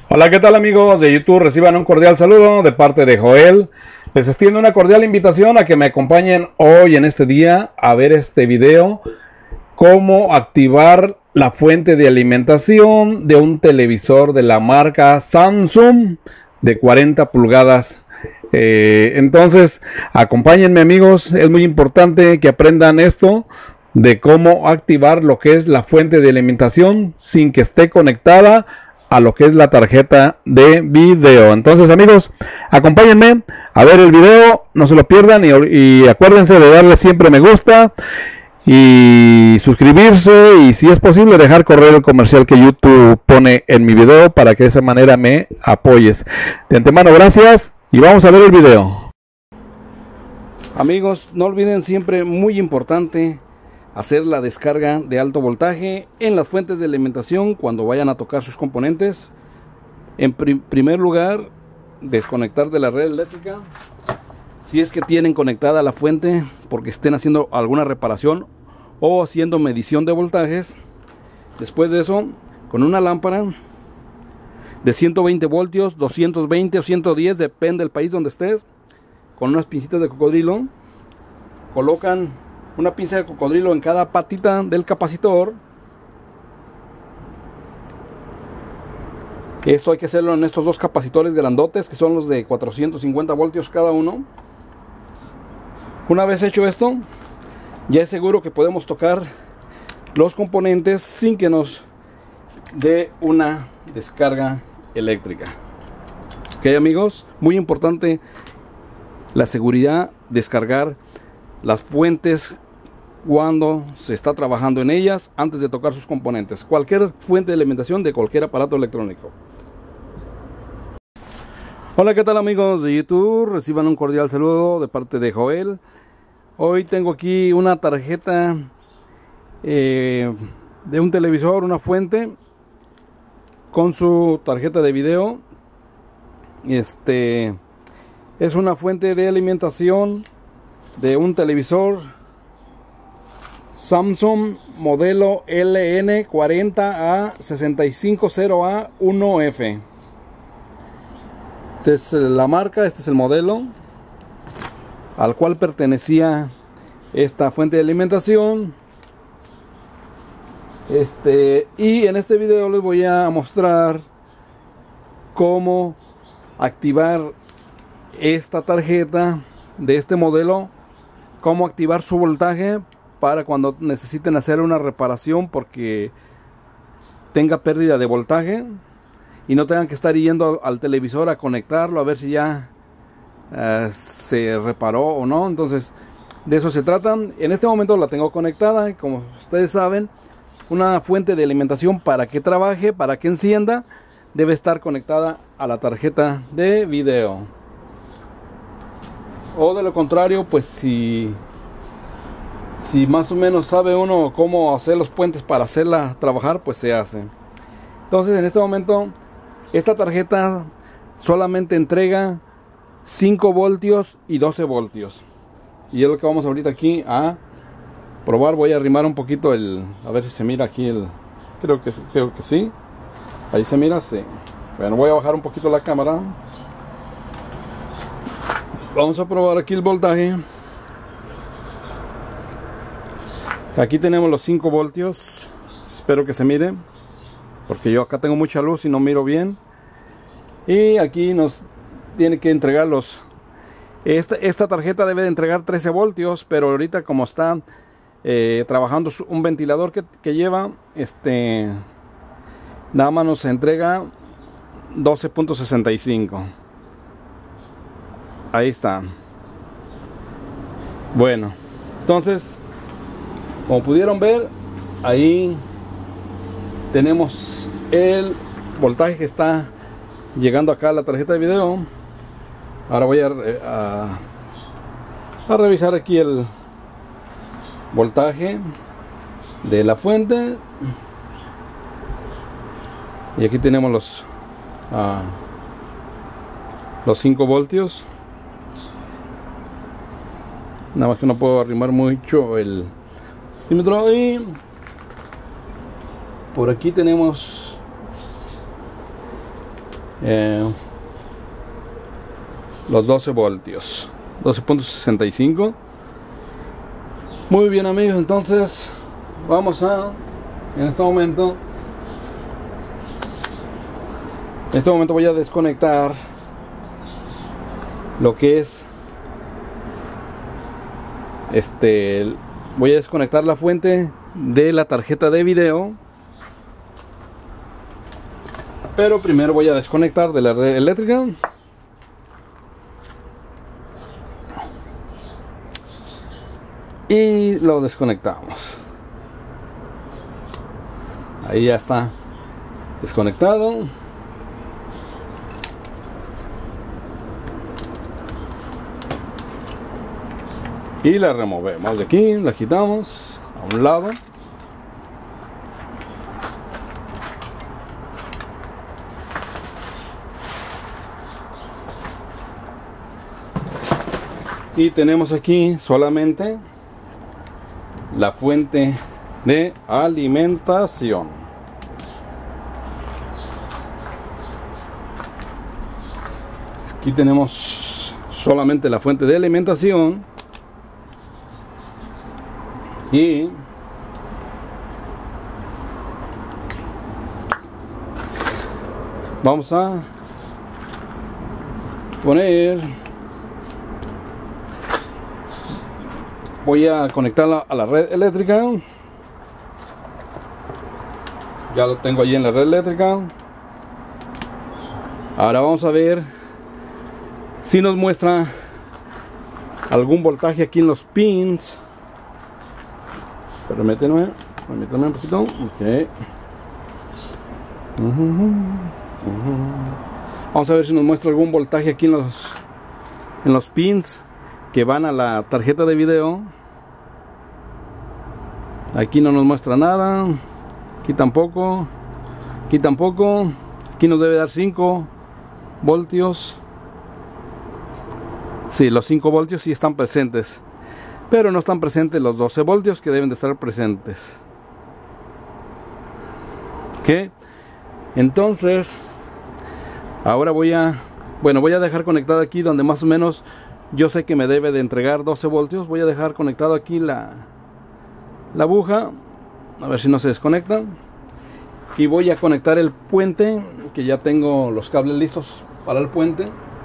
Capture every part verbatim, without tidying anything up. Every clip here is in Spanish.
Hola, ¿qué tal amigos de YouTube? Reciban un cordial saludo de parte de Joel. Les extiendo una cordial invitación a que me acompañen hoy en este día a ver este video. Cómo activar la fuente de alimentación de un televisor de la marca Samsung de cuarenta pulgadas. Eh, entonces, acompáñenme amigos, es muy importante que aprendan esto de cómo activar lo que es la fuente de alimentación sin que esté conectada a lo que es la tarjeta de video. Entonces amigos, acompáñenme a ver el video, no se lo pierdan y, y acuérdense de darle siempre me gusta y suscribirse y si es posible dejar correr el comercial que YouTube pone en mi video para que de esa manera me apoyes. De antemano gracias y vamos a ver el video. Amigos, no olviden siempre, muy importante, hacer la descarga de alto voltaje en las fuentes de alimentación cuando vayan a tocar sus componentes. En prim primer lugar, desconectar de la red eléctrica si es que tienen conectada la fuente porque estén haciendo alguna reparación o haciendo medición de voltajes. Después de eso, con una lámpara de ciento veinte voltios, doscientos veinte o ciento diez, depende del país donde estés, con unas pincitas de cocodrilo, colocan una pinza de cocodrilo en cada patita del capacitor. Esto hay que hacerlo en estos dos capacitores grandotes que son los de cuatrocientos cincuenta voltios cada uno. Una vez hecho esto, ya es seguro que podemos tocar los componentes sin que nos dé una descarga eléctrica. Ok amigos, muy importante la seguridad, descargar las fuentes cuando se está trabajando en ellas antes de tocar sus componentes. Cualquier fuente de alimentación de cualquier aparato electrónico. Hola, ¿qué tal amigos de YouTube? Reciban un cordial saludo de parte de Joel. Hoy tengo aquí una tarjeta eh, de un televisor, una fuente con su tarjeta de video. Este es una fuente de alimentación de un televisor Samsung modelo L N cuarenta A sesenta y cinco cero A uno F. Esta es la marca, este es el modelo al cual pertenecía esta fuente de alimentación. Este, y en este video les voy a mostrar cómo activar esta tarjeta de este modelo, cómo activar su voltaje para cuando necesiten hacer una reparación porque tenga pérdida de voltaje y no tengan que estar yendo al televisor a conectarlo a ver si ya uh, se reparó o no. Entonces de eso se trata. En este momento la tengo conectada, como ustedes saben, una fuente de alimentación para que trabaje, para que encienda, debe estar conectada a la tarjeta de video. O de lo contrario, pues si si más o menos sabe uno cómo hacer los puentes para hacerla trabajar, pues se hace. Entonces en este momento esta tarjeta solamente entrega cinco voltios y doce voltios. Y es lo que vamos ahorita aquí a probar. Voy a arrimar un poquito el, a ver si se mira aquí el, creo que, creo que sí. Ahí se mira, sí. Bueno, voy a bajar un poquito la cámara. Vamos a probar aquí el voltaje. Aquí tenemos los cinco voltios. Espero que se mire, porque yo acá tengo mucha luz y no miro bien. Y aquí nos tiene que entregar los... Esta, esta tarjeta debe de entregar trece voltios, pero ahorita como está eh, trabajando un ventilador que, que lleva, este, nada más nos entrega doce punto sesenta y cinco. Ahí está. Bueno, entonces, como pudieron ver, ahí tenemos el voltaje que está llegando acá a la tarjeta de video. Ahora voy a, a, a revisar aquí el voltaje de la fuente. Y aquí tenemos los uh, los cinco voltios. Nada más que no puedo arrimar mucho el milímetro. Y por aquí tenemos eh, los doce voltios, doce punto sesenta y cinco. Muy bien, amigos, entonces vamos a en este momento en este momento voy a desconectar lo que es este voy a desconectar la fuente de la tarjeta de video, pero primero voy a desconectar de la red eléctrica. Y lo desconectamos. Ahí ya está desconectado. Y la removemos de aquí, la quitamos a un lado. Y tenemos aquí solamente la fuente de alimentación. Aquí tenemos solamente la fuente de alimentación. Y vamos a poner, voy a conectarla a la red eléctrica. Ya lo tengo allí en la red eléctrica. Ahora vamos a ver si nos muestra algún voltaje aquí en los pins. Permíteme, permíteme un poquito. Ok. Uh -huh, uh -huh. Vamos a ver si nos muestra algún voltaje aquí en los en los pins que van a la tarjeta de video. Aquí no nos muestra nada. Aquí tampoco. Aquí tampoco. Aquí nos debe dar cinco voltios. Sí, los cinco voltios sí están presentes, pero no están presentes los doce voltios que deben de estar presentes. Ok. Entonces ahora voy a bueno voy a dejar conectado aquí donde más o menos yo sé que me debe de entregar doce voltios. Voy a dejar conectado aquí la la aguja, a ver si no se desconecta, y voy a conectar el puente, que ya tengo los cables listos para el puente.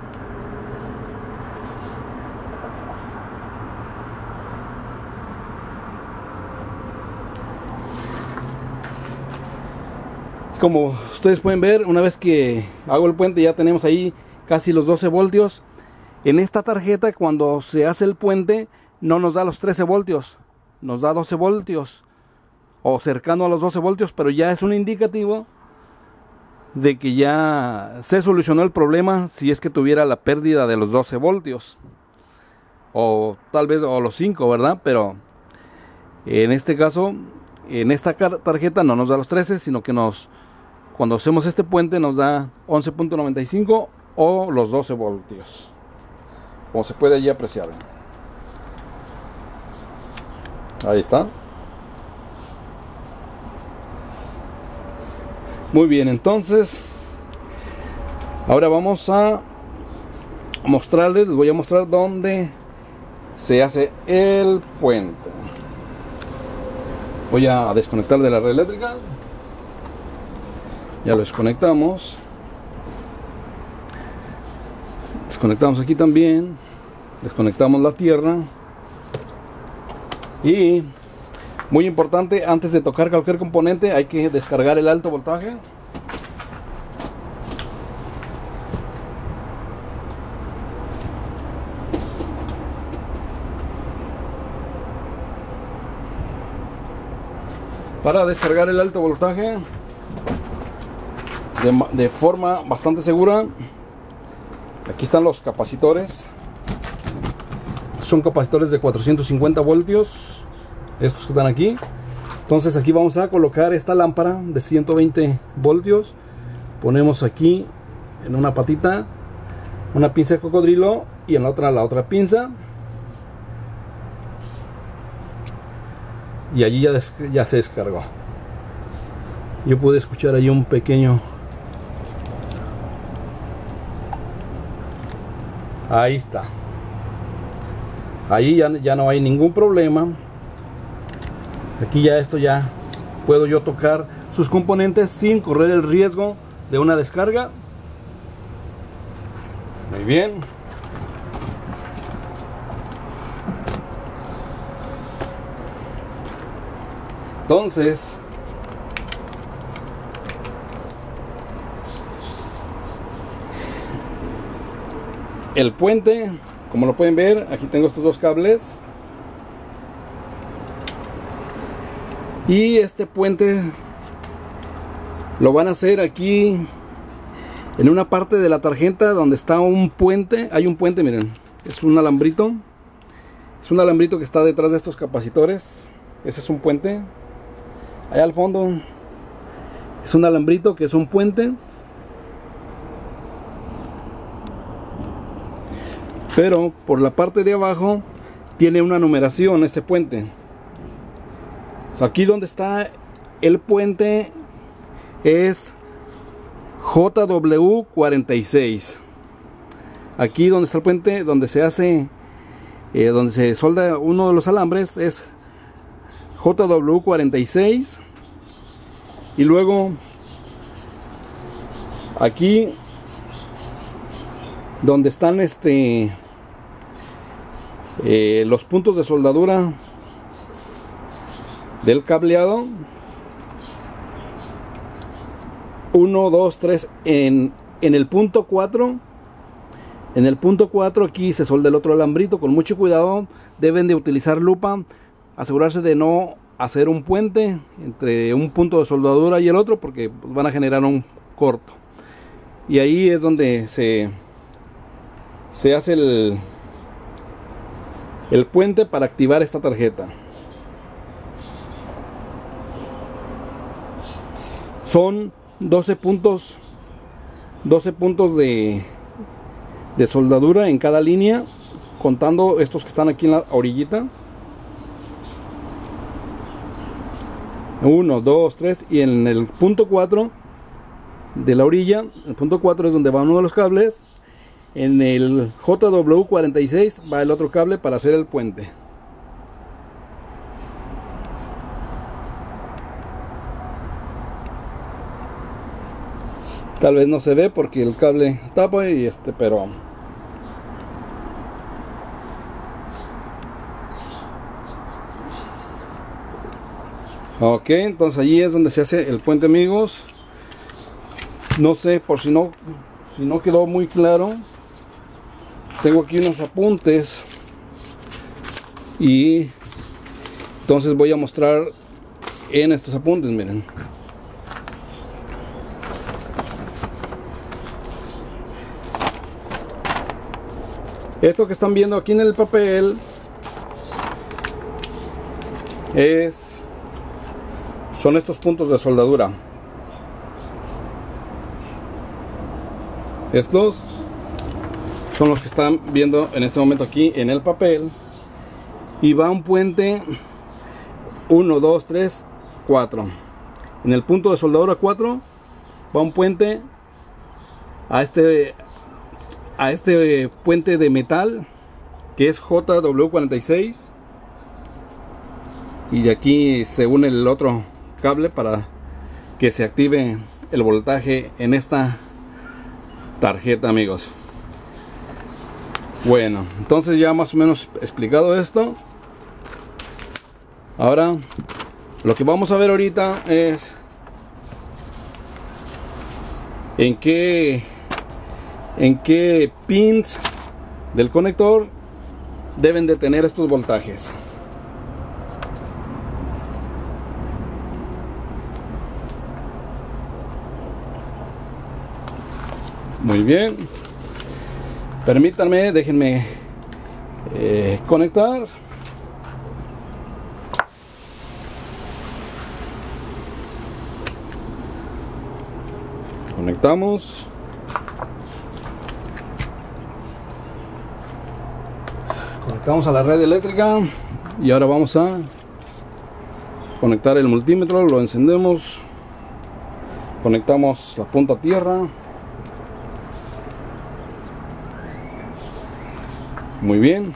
Como ustedes pueden ver, una vez que hago el puente ya tenemos ahí casi los doce voltios. En esta tarjeta, cuando se hace el puente, no nos da los trece voltios, nos da doce voltios o cercano a los doce voltios, pero ya es un indicativo de que ya se solucionó el problema, si es que tuviera la pérdida de los doce voltios o tal vez o los cinco, ¿verdad? Pero en este caso, en esta tarjeta no nos da los trece, sino que nos cuando hacemos este puente nos da once punto noventa y cinco o los doce voltios, como se puede allí apreciar. Ahí está. Muy bien, entonces ahora vamos a mostrarles, les voy a mostrar dónde se hace el puente. Voy a desconectar de la red eléctrica. Ya lo desconectamos. Desconectamos aquí también. Desconectamos la tierra. Y muy importante, antes de tocar cualquier componente hay que descargar el alto voltaje. Para descargar el alto voltaje de, de forma bastante segura, aquí están los capacitores. Son capacitores de cuatrocientos cincuenta voltios, estos que están aquí. Entonces aquí vamos a colocar esta lámpara de ciento veinte voltios. Ponemos aquí en una patita una pinza de cocodrilo y en la otra la otra pinza. Y allí ya, ya se descargó. Yo pude escuchar ahí un pequeño Ahí está. Ahí ya, ya no hay ningún problema. Aquí ya esto ya puedo yo tocar sus componentes sin correr el riesgo de una descarga. Muy bien. Entonces, el puente, como lo pueden ver, aquí tengo estos dos cables. Y este puente lo van a hacer aquí en una parte de la tarjeta donde está un puente. Hay un puente, miren, es un alambrito. Es un alambrito que está detrás de estos capacitores. Ese es un puente. Allá al fondo es un alambrito que es un puente. Pero por la parte de abajo tiene una numeración este puente. O sea, aquí donde está el puente es J W cuarenta y seis. Aquí donde está el puente, donde se hace, eh, donde se solda uno de los alambres, es J W cuarenta y seis. Y luego aquí donde están este eh, los puntos de soldadura del cableado, uno, dos, tres, en, en el punto cuatro, en el punto cuatro aquí se solda el otro alambrito. Con mucho cuidado, deben de utilizar lupa, asegurarse de no hacer un puente entre un punto de soldadura y el otro, porque van a generar un corto. Y ahí es donde se se hace el el puente para activar esta tarjeta. Son doce puntos doce puntos de de soldadura en cada línea, contando estos que están aquí en la orillita. uno, dos, tres, y en el punto cuatro de la orilla, el punto cuatro es donde va uno de los cables. En el J W cuarenta y seis va el otro cable para hacer el puente. Tal vez no se ve porque el cable tapa y este, pero ok, entonces allí es donde se hace el puente, amigos. No sé, por si no si no quedó muy claro, tengo aquí unos apuntes y entonces voy a mostrar en estos apuntes. Miren, esto que están viendo aquí en el papel es son estos puntos de soldadura. Estos son los que están viendo en este momento aquí en el papel. Y va un puente uno, dos, tres, cuatro. En el punto de soldadura cuatro va un puente a este a este puente de metal que es J W cuarenta y seis. Y de aquí se une el otro cable para que se active el voltaje en esta tarjeta, amigos. Bueno, entonces ya más o menos explicado esto, ahora lo que vamos a ver ahorita es en qué en qué pins del conector deben de tener estos voltajes. Muy bien, permítanme, déjenme eh, conectar. Conectamos. Conectamos a la red eléctrica y ahora vamos a conectar el multímetro. Lo encendemos, conectamos la punta a tierra. Muy bien.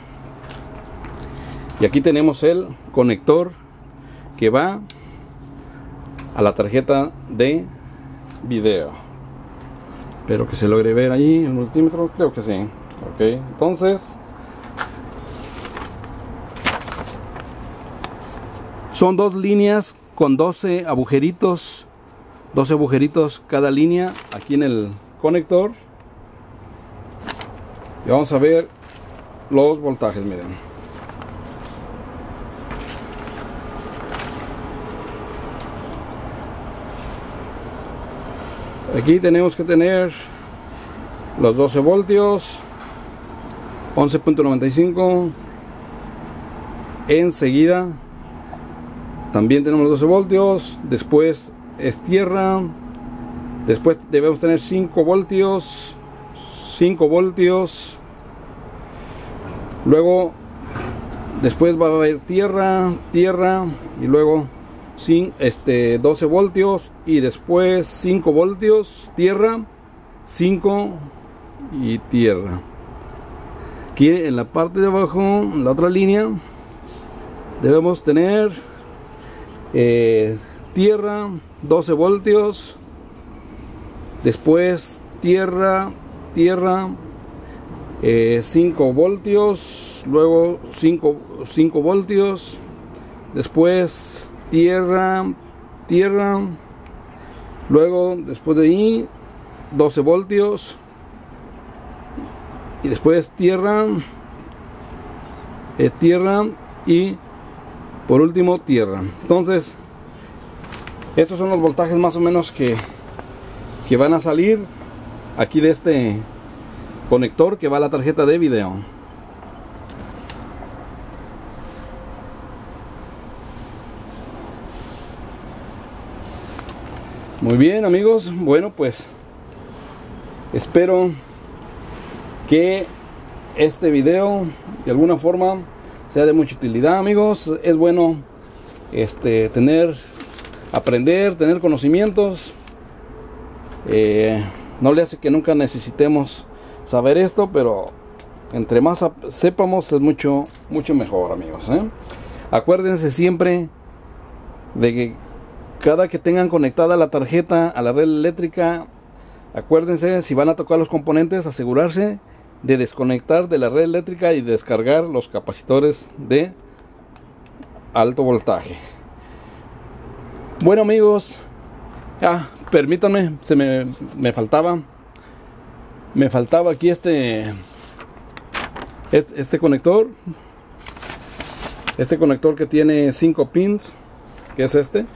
Y aquí tenemos el conector que va a la tarjeta de video. Espero que se logre ver allí el multímetro, creo que sí. Ok, entonces son dos líneas con doce agujeritos, doce agujeritos cada línea aquí en el conector. Y vamos a ver los voltajes, miren. Aquí tenemos que tener los doce voltios, once punto noventa y cinco. Enseguida también tenemos los doce voltios. Después es tierra. Después debemos tener cinco voltios, cinco voltios. Luego después va a haber tierra, tierra y luego sin este doce voltios y después cinco voltios, tierra, cinco y tierra. Aquí en la parte de abajo, en la otra línea, debemos tener eh, tierra, doce voltios, después tierra, tierra, eh, cinco voltios, luego cinco, cinco voltios, después tierra, tierra, luego después de ahí doce voltios y después tierra, eh, tierra y por último tierra. Entonces estos son los voltajes más o menos que, que van a salir aquí de este conector que va a la tarjeta de video. Muy bien, amigos, bueno, pues espero que este video de alguna forma sea de mucha utilidad, amigos. Es bueno este tener, aprender, tener conocimientos. Eh, no le hace que nunca necesitemos saber esto, pero entre más sepamos es mucho, mucho mejor, amigos, ¿eh? Acuérdense siempre de que cada que tengan conectada la tarjeta a la red eléctrica, acuérdense, si van a tocar los componentes, asegurarse de desconectar de la red eléctrica y descargar los capacitores de alto voltaje. Bueno, amigos, ah, permítanme, se me, me faltaba me faltaba aquí este este, este conector este conector que tiene cinco pins, que es este.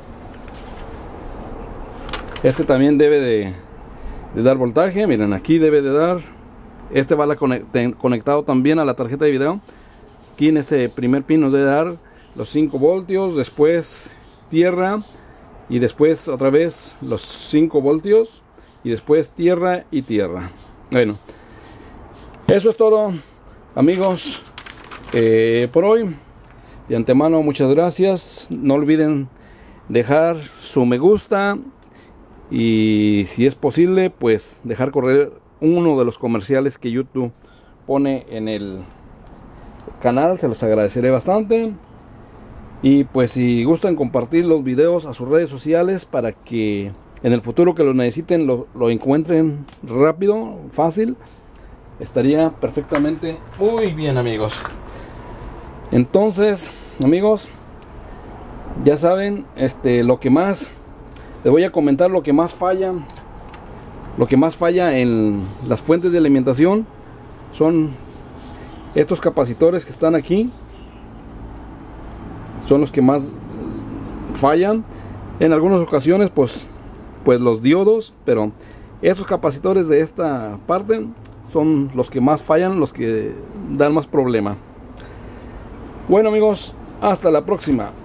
Este también debe de, de dar voltaje. Miren, aquí debe de dar. Este va a la conect, conectado también a la tarjeta de video. Aquí en este primer pin nos debe dar los cinco voltios. Después tierra. Y después otra vez los cinco voltios. Y después tierra y tierra. Bueno, eso es todo, amigos, eh, por hoy. De antemano, muchas gracias. No olviden dejar su me gusta. Y si es posible, pues dejar correr uno de los comerciales que YouTube pone en el canal. Se los agradeceré bastante. Y pues si gustan compartir los videos a sus redes sociales para que en el futuro que lo necesiten lo, lo encuentren rápido, fácil, estaría perfectamente muy bien, amigos. Entonces, amigos, ya saben, este lo que más les voy a comentar, lo que más falla, lo que más falla en las fuentes de alimentación son estos capacitores que están aquí. Son los que más fallan. En algunas ocasiones pues pues los diodos, pero estos capacitores de esta parte son los que más fallan, los que dan más problema. Bueno, amigos, hasta la próxima.